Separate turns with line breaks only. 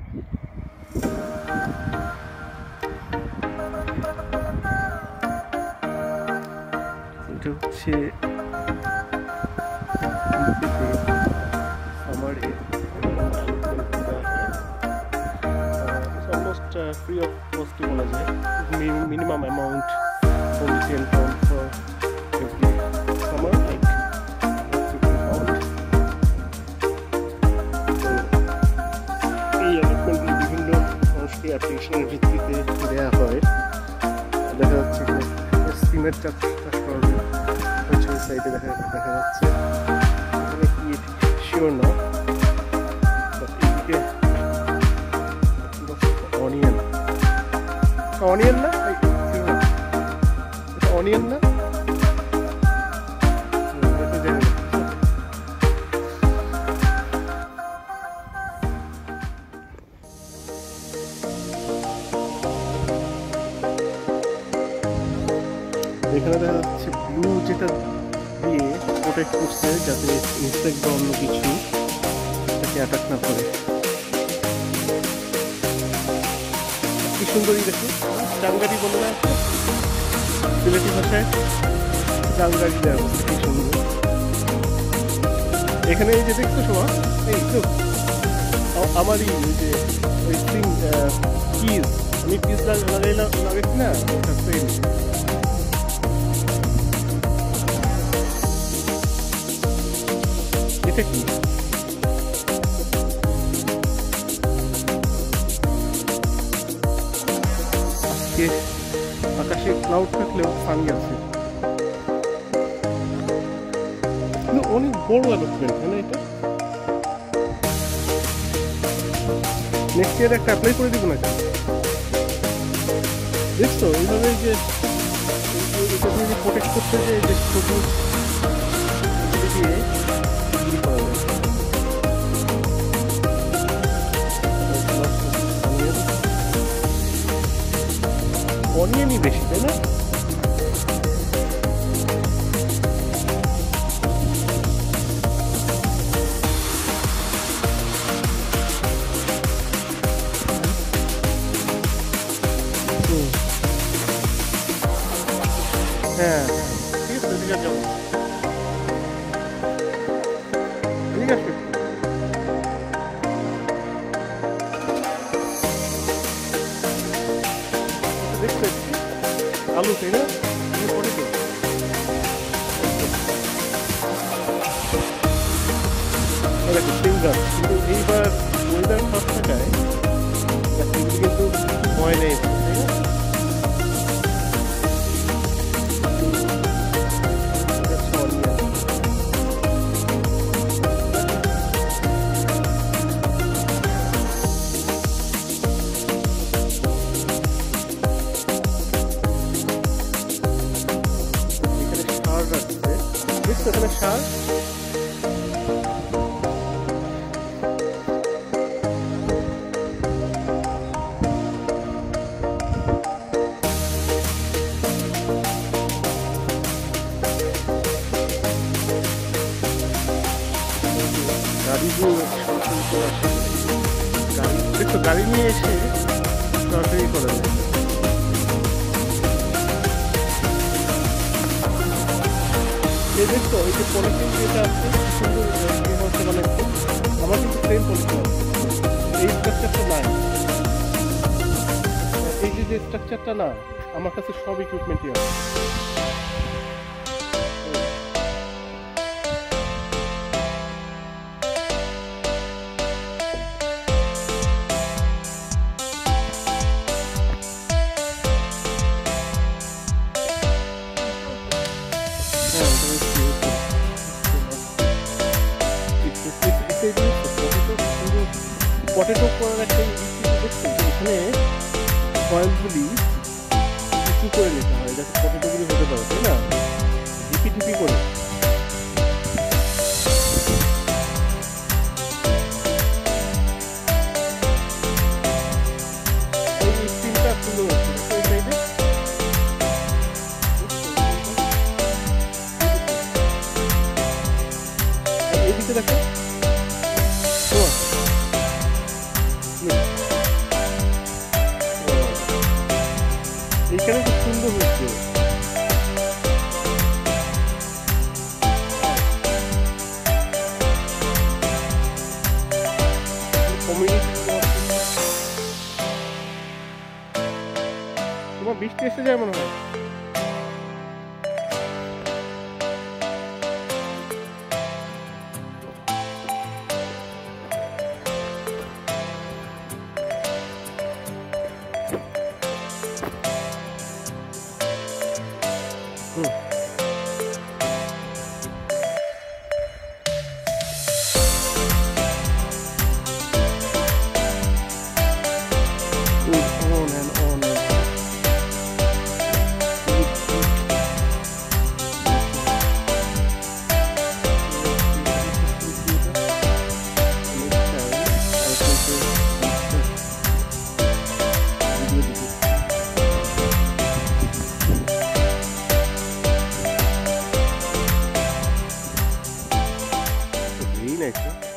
এটা হচ্ছে almost free of cost বলা যায় minimum amount only 10 pound for every summer like 50 pound এই allotment বিভিন্ন মানুষকে অ্যাপ্লিকেশনের ভিত্তিতে দেওয়া হয় দেখা যাচ্ছে সিমেন্ট চাষ করা হচ্ছে ওই সাইডে দেখা যাচ্ছে এখানে কি শিওর না অনিয়ন না এটা অনিয়ন না এখানে দেখা যাচ্ছে ব্লু যেটা দিয়ে প্রোটেক্ট করছে যাতে ইনসেক্ট বা অন্য কিছু তাকে অ্যাটাক না করে কি সুন্দরই দেখো জাঙ্গারি বলে না সিলেটি ভাষায় জাঙ্গারি দেওয়া কি সুন্দর এখানে এই যে দেখছো শোভা এই তো আমারই ওই যে ওই স্প্রিং কিজ আমি পিস লাগাইছি না ওটা সেম এটা কি আকাশে ক্লাউড থাকলেও ফাঙ্গি আছে কিন্তু অনেক বড় অ্যালটমেন্ট তাই না এটা নেক্সট ইয়ার একটা অ্যাপ্লাই করে দিব না কেন দেখছো এইভাবে যে প্রোটেক্ট করতে যে সবুজ দিয়ে করা যায় অনিয়নই বেশি তাই না হ্যাঁ ঠিক আছে এদিকে যাও এদিকে আসবে দেখতে আলু তাই না কিন্তু এইবার ওয়েদার খারাপ থাকায় কিন্তু ভয় নেই তাই না এখানে সার গাড়ি নিয়ে এসে সরাসরি করা যায় দেখতো এই যে পলিথিন যেটা আছে সুন্দর হচ্ছে মানে আমার কিন্তু প্লেন পলিথিন এই স্ট্রাকচারটা নাই এই যে স্ট্রাকচারটা না আমার কাছে সব ইকুইপমেন্টই আছে পটেটো করার একটা দেখছি এখানে কয়েলগুলি কিছু করে নিতে হয় যাতে পটেটোগুলি হতে পারে তাই না ঢিপি ঢিপি করে এই স্ক্রিনটা সুন্দর হচ্ছে এই সাইডে এদিকে দেখো তোমার বৃষ্টি এসে যায় মনে হয়। On and on. Green actually.